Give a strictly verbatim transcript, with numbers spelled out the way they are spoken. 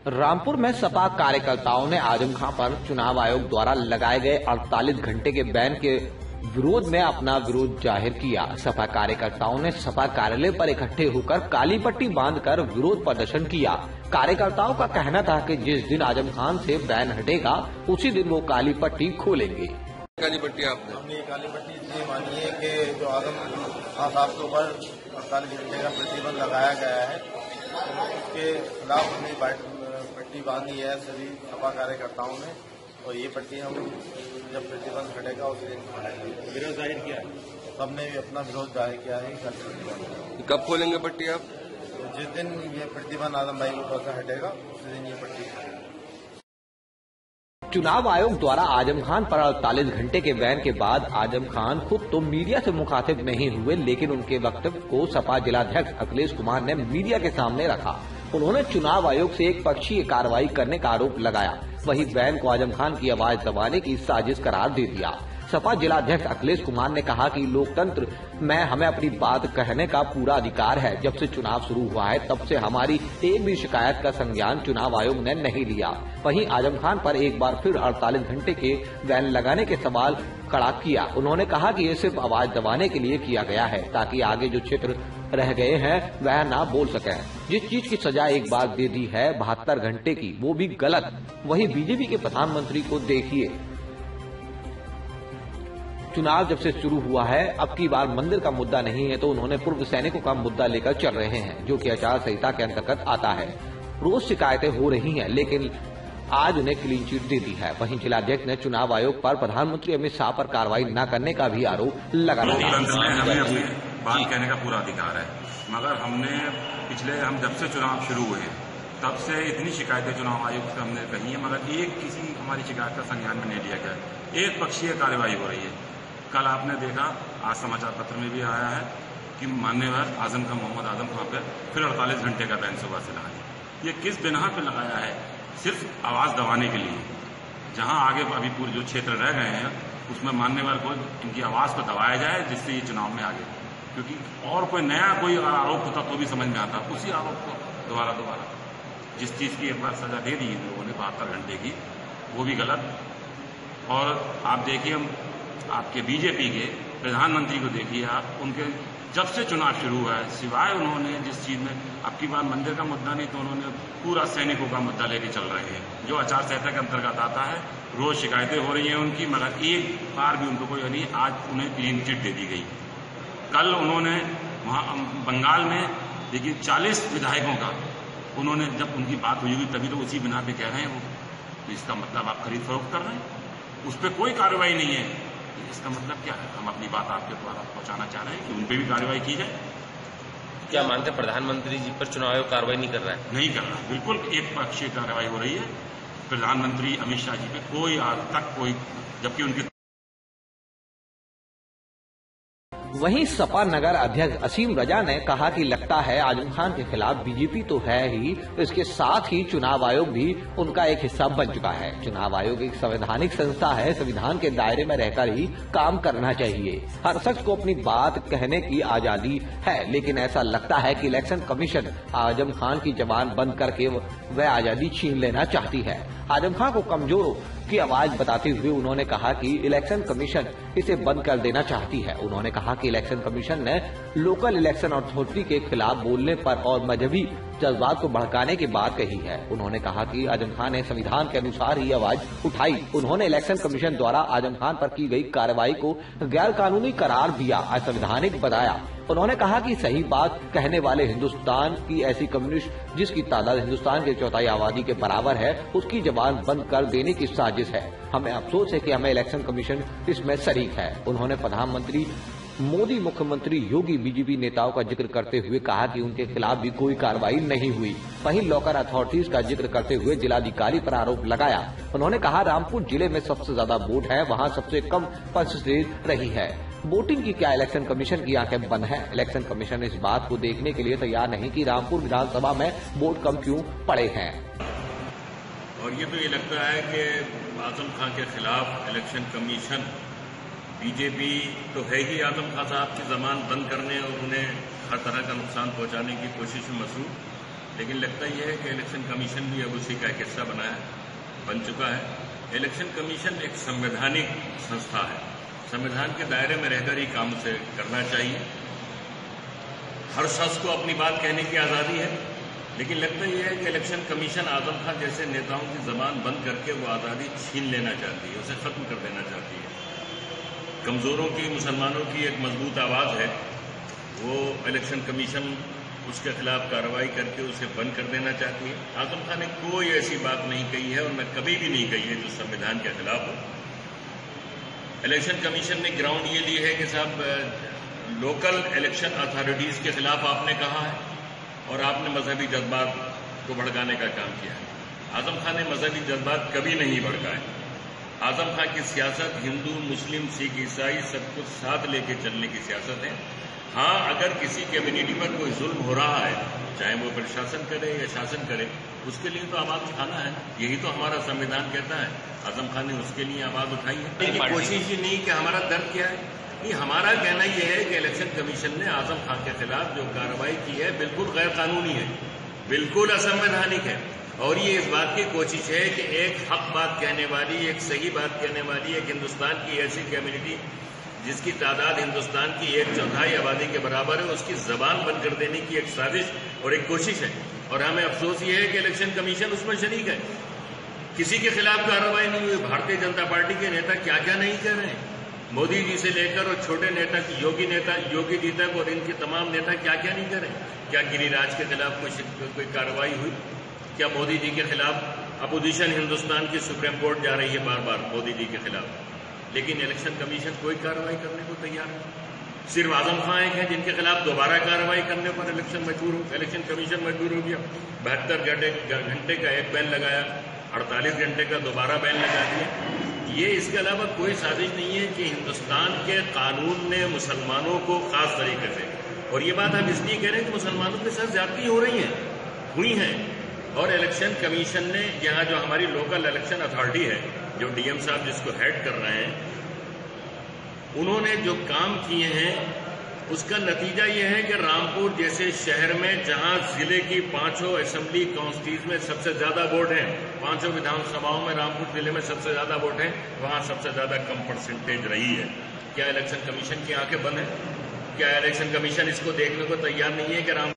रामपुर में सपा कार्यकर्ताओं ने आजम खां पर चुनाव आयोग द्वारा लगाए गए अड़तालीस घंटे के बैन के विरोध में अपना विरोध जाहिर किया। सपा कार्यकर्ताओं ने सपा कार्यालय पर इकट्ठे होकर काली पट्टी बांधकर विरोध प्रदर्शन किया। कार्यकर्ताओं का कहना था कि जिस दिन आजम खान से बैन हटेगा उसी दिन वो काली पट्टी खोलेंगे। काली पट्टी आपने हमने काली पट्टी इसलिए मानी है कि जो आजम खान साहब के ऊपर अड़तालीस घंटे का प्रतिबंध लगाया गया है उसके खिलाफ हमने पट्टी बांधी है सभी सपा कार्यकर्ताओं ने, और ये पट्टी हम जब प्रतिबंध हटेगा उस दिन खोलेंगे। विरोध जाहिर किया सबने भी अपना विरोध जाहिर किया है। कब खोलेंगे पट्टी आप? तो जिस दिन ये प्रतिबंध आजम भाई के ऊपर से हटेगा उस दिन ये पट्टी खोलेंगे। चुनाव आयोग द्वारा आजम खान पर अड़तालीस घंटे के बैन के बाद आजम खान खुद तो मीडिया से मुखातिब नहीं हुए, लेकिन उनके वक्तव्य को सपा जिलाध्यक्ष अखिलेश कुमार ने मीडिया के सामने रखा। उन्होंने चुनाव आयोग से एक पक्षीय कार्रवाई करने का आरोप लगाया, वहीं बैन को आजम खान की आवाज दबाने की साजिश करार दे दिया। सपा जिलाध्यक्ष अखिलेश कुमार ने कहा कि लोकतंत्र में हमें अपनी बात कहने का पूरा अधिकार है। जब से चुनाव शुरू हुआ है तब से हमारी एक भी शिकायत का संज्ञान चुनाव आयोग ने नहीं लिया। वहीं आजम खान पर एक बार फिर अड़तालीस घंटे के बैन लगाने के सवाल खड़ा किया। उन्होंने कहा कि ये सिर्फ आवाज दबाने के लिए किया गया है ताकि आगे जो क्षेत्र रह गए हैं वह ना बोल सके। जिस चीज की सजा एक बार दे दी है बहत्तर घंटे की, वो भी गलत। वहीं बीजेपी के प्रधानमंत्री को देखिए, चुनाव जब से शुरू हुआ है अब की बार मंदिर का मुद्दा नहीं है तो उन्होंने पूर्व सैनिकों का मुद्दा लेकर चल रहे हैं, जो कि आचार संहिता के अंतर्गत आता है। रोज शिकायतें हो रही हैं, लेकिन आज उन्हें क्लीन चिट दे दी है। वहीं जिलाध्यक्ष ने चुनाव आयोग पर प्रधानमंत्री अमित शाह पर कार्रवाई न करने का भी आरोप लगाया। लोकतंत्र में हमें अपनी बात कहने का पूरा अधिकार है, मगर हमने पिछले हम जब से चुनाव शुरू हुए तब से इतनी शिकायतें चुनाव आयोग से हमने कही है, मगर एक किसी हमारी शिकायत का संज्ञान में नहीं लिया गया। एक पक्षीय कार्यवाही हो रही है। कल आपने देखा, आज समाचार पत्र में भी आया है कि मान्यवर आजम खान मोहम्मद आजम खान पर फिर अड़तालीस घंटे का बैन सुबह से लगाया। ये किस बिना पे लगाया है? सिर्फ आवाज दबाने के लिए। जहां आगे अभी पूरे जो क्षेत्र रह गए हैं उसमें मान्यवर को इनकी आवाज को दबाया जाए जिससे ये चुनाव में आगे, क्योंकि और कोई नया कोई आरोप होता तो भी समझ में आता, उसी आरोप को दोबारा दोबारा जिस चीज की एक बार सजा दे दी लोगों ने बहत्तर घंटे की, वो भी गलत। और आप देखिए, हम आपके बीजेपी के प्रधानमंत्री को देखिए आप, उनके जब से चुनाव शुरू हुआ है सिवाय उन्होंने जिस चीज में अब की बार मंदिर का मुद्दा नहीं तो उन्होंने पूरा सैनिकों का मुद्दा लेके चल रहे हैं, जो आचार संहिता के अंतर्गत आता है। रोज शिकायतें हो रही हैं उनकी, मगर एक बार भी उनको कोई नहीं। आज उन्हें क्लीन चिट दे दी गई। कल उन्होंने वहां बंगाल में देखिए चालीस विधायकों का उन्होंने जब उनकी बात हुई हुई तभी तो उसी बिना पे कह रहे हैं वो, तो इसका मतलब आप खरीद फरोख्त कर रहे हैं, उस पर कोई कार्रवाई नहीं है। इसका मतलब क्या है? हम अपनी बात आपके द्वारा पहुंचाना चाह रहे हैं कि उन पर भी कार्रवाई की जाए। क्या मानते हैं प्रधानमंत्री जी पर चुनाव आयोग कार्रवाई नहीं कर रहा है? नहीं कर रहा, बिल्कुल एक पक्षीय कार्रवाई हो रही है प्रधानमंत्री अमित शाह जी पे। कोई आज तक कोई, जबकि उनकी वहीं सपा नगर अध्यक्ष असीम रजा ने कहा कि लगता है आजम खान के खिलाफ बीजेपी तो है ही, इसके साथ ही चुनाव आयोग भी उनका एक हिस्सा बन चुका है। चुनाव आयोग एक संवैधानिक संस्था है, संविधान के दायरे में रहकर ही काम करना चाहिए। हर शख्स को अपनी बात कहने की आजादी है, लेकिन ऐसा लगता है कि इलेक्शन कमीशन आजम खान की जबान बंद करके वह आजादी छीन लेना चाहती है। आजम खान को कमजोर की आवाज बताते हुए उन्होंने कहा कि इलेक्शन कमीशन इसे बंद कर देना चाहती है। उन्होंने कहा कि इलेक्शन कमीशन ने लोकल इलेक्शन अथॉरिटी के खिलाफ बोलने पर और मजहबी जज्बात को भड़काने की बात कही है। उन्होंने कहा कि आजम खान ने संविधान के अनुसार ही आवाज उठाई। उन्होंने इलेक्शन कमीशन द्वारा आजम खान पर की गई कार्रवाई को गैर कानूनी करार दिया, असंवैधानिक बताया। उन्होंने कहा कि सही बात कहने वाले हिंदुस्तान की ऐसी कम्युनिस्ट जिसकी तादाद हिंदुस्तान के चौथाई आबादी के बराबर है, उसकी जबान बंद कर देने की साजिश है। हमें अफसोस है कि हमें इलेक्शन कमीशन इसमें शरीक है। उन्होंने प्रधानमंत्री मोदी, मुख्यमंत्री योगी, बीजेपी नेताओं का जिक्र करते हुए कहा कि उनके खिलाफ भी कोई कार्रवाई नहीं हुई। वहीं लोकल अथॉरिटीज का जिक्र करते हुए जिलाधिकारी पर आरोप लगाया। उन्होंने कहा रामपुर जिले में सबसे ज्यादा वोट है, वहां सबसे कम परसेंटेज रही है। वोटिंग की क्या इलेक्शन कमीशन की आंखें बंद हैं? इलेक्शन कमीशन इस बात को देखने के लिए तैयार नहीं कि रामपुर विधानसभा में वोट कम क्यों पड़े हैं। और ये तो ये लगता है कि आजम खान के खिलाफ इलेक्शन कमीशन, बीजेपी तो है ही आजम खान साहब की जबान बंद करने और उन्हें हर तरह का नुकसान पहुंचाने की कोशिश में मसरूफ। लेकिन लगता यह है कि इलेक्शन कमीशन भी अब उसी का एक हिस्सा बना है, बन चुका है। इलेक्शन कमीशन एक संवैधानिक संस्था है, संविधान के दायरे में रहकर ही काम उसे करना चाहिए। हर शख्स को अपनी बात कहने की आज़ादी है, लेकिन लगता यह है कि इलेक्शन कमीशन आजम खान जैसे नेताओं की जबान बंद करके वो आज़ादी छीन लेना चाहती है, उसे खत्म कर देना चाहती है। कमज़ोरों की, मुसलमानों की एक मजबूत आवाज़ है, वो इलेक्शन कमीशन उसके खिलाफ कार्रवाई करके उसे बंद कर देना चाहती है। आजम खान ने कोई ऐसी बात नहीं कही है और न कभी भी नहीं कही है जो संविधान के खिलाफ हो। इलेक्शन कमीशन ने ग्राउंड ये ली है कि साहब लोकल इलेक्शन अथॉरिटीज़ के खिलाफ आपने कहा है और आपने मजहबी जज्बात को भड़काने का काम किया है। आजम खान ने मजहबी जज्बात कभी नहीं भड़काए। आजम खान की सियासत हिंदू, मुस्लिम, सिख, ईसाई सब कुछ साथ लेके चलने की सियासत है। हाँ, अगर किसी कम्युनिटी पर कोई जुल्म हो रहा है, चाहे वो प्रशासन करे या शासन करे, उसके लिए तो आवाज उठाना है, यही तो हमारा संविधान कहता है। आजम खान ने उसके लिए आवाज उठाई है। लेकिन कोशिश ही नहीं कि हमारा दर्द क्या है। नहीं, हमारा कहना यह है कि इलेक्शन कमीशन ने आजम खान के खिलाफ जो कार्रवाई की है बिल्कुल गैर कानूनी है, बिल्कुल असंवैधानिक है। और ये इस बात की कोशिश है कि एक हक बात कहने वाली, एक सही बात कहने वाली, एक हिंदुस्तान की ऐसी कम्युनिटी जिसकी तादाद हिंदुस्तान की एक चौथाई आबादी के बराबर है, उसकी जबान बंद कर देने की एक साजिश और एक कोशिश है। और हमें अफसोस ये है कि इलेक्शन कमीशन उसमें शरीक है। किसी के खिलाफ कार्रवाई नहीं हुई। भारतीय जनता पार्टी के नेता क्या क्या नहीं कह रहे हैं, मोदी जी से लेकर और छोटे नेता योगी नेता योगी जी तक, और इनके तमाम नेता क्या क्या नहीं कर रहे हैं। क्या गिरिराज के खिलाफ कोई कोई कार्रवाई हुई? क्या मोदी जी के खिलाफ अपोजिशन हिंदुस्तान की सुप्रीम कोर्ट जा रही है बार बार मोदी जी के खिलाफ, लेकिन इलेक्शन कमीशन कोई कार्रवाई करने को तैयार नहीं। सिर्फ आजम खान एक है जिनके खिलाफ दोबारा कार्रवाई करने पर इलेक्शन मजबूर हो इलेक्शन कमीशन मजबूर हो गया। बहत्तर घंटे का एक बैन लगाया, अड़तालीस घंटे का दोबारा बैन लगा दिया। ये इसके अलावा कोई साजिश नहीं है कि हिंदुस्तान के कानून ने मुसलमानों को खास तरीके से, और ये बात हम इसलिए कह रहे हैं कि मुसलमानों के साथ ज्यादती हो रही है, हुई है। और इलेक्शन कमीशन ने यहाँ जो हमारी लोकल इलेक्शन अथॉरिटी है, जो डीएम साहब जिसको हेड कर रहे हैं, उन्होंने जो काम किए हैं उसका नतीजा यह है कि रामपुर जैसे शहर में जहां जिले की पांचों असेंबली काउंसिल्स में सबसे ज्यादा वोट हैं, पांचों विधानसभाओं में रामपुर जिले में सबसे ज्यादा वोट हैं, वहां सबसे ज्यादा कम परसेंटेज रही है। क्या इलेक्शन कमीशन की आंखें बंद हैं? क्या इलेक्शन कमीशन इसको देखने को तैयार नहीं है कि राम